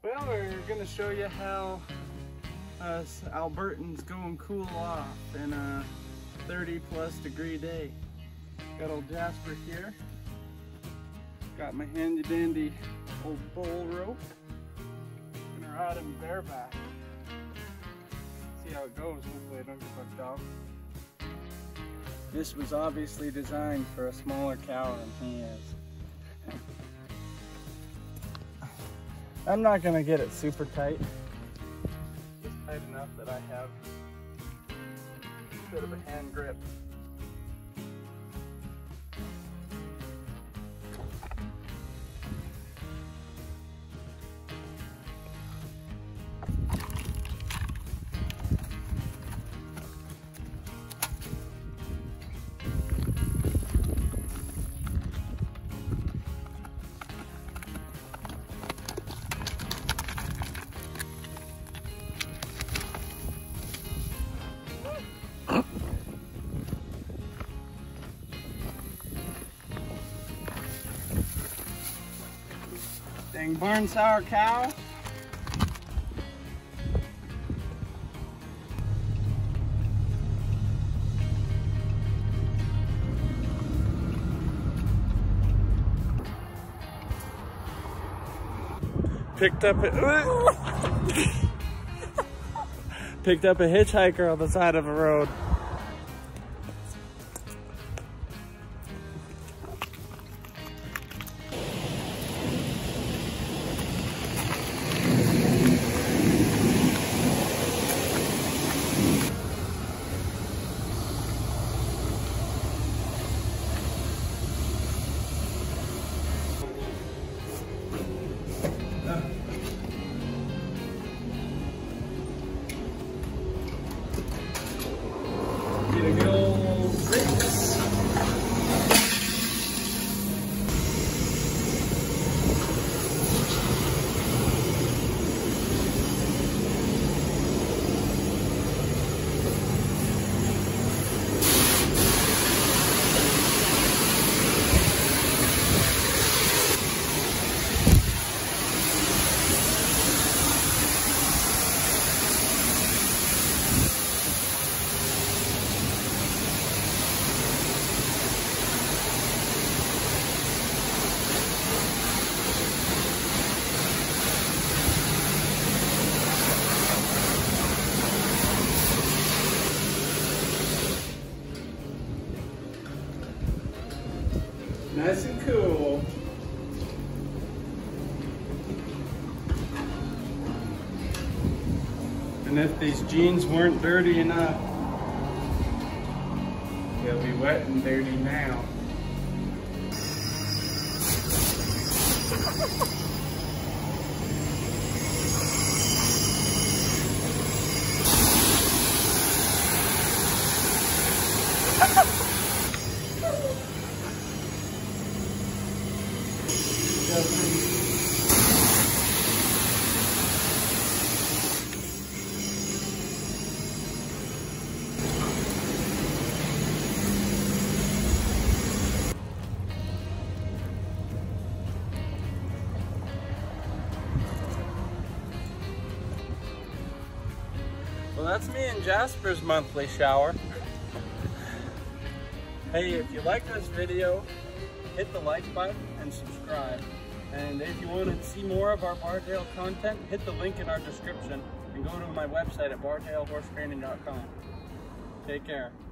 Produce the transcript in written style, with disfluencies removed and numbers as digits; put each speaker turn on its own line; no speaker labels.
Well, we're going to show you how us Albertans go and cool off in a 30+ degree day. Got old Jasper here. Got my handy dandy old bull rope. Gonna ride him bareback. See how it goes. Hopefully I don't get bugged out. This was obviously designed for a smaller cow than he is. I'm not gonna get it super tight. Just tight enough that I have a bit of a hand grip. Dang barn sour cow. Picked up a hitchhiker on the side of a road. Get a good old 6. Nice and cool. And if these jeans weren't dirty enough, they'll be wet and dirty now. Well, that's me and Jasper's monthly shower. Hey, if you like this video, hit the like button and subscribe. And if you want to see more of our Bardale content, hit the link in our description and go to my website at bardalehorsetraining.com. Take care.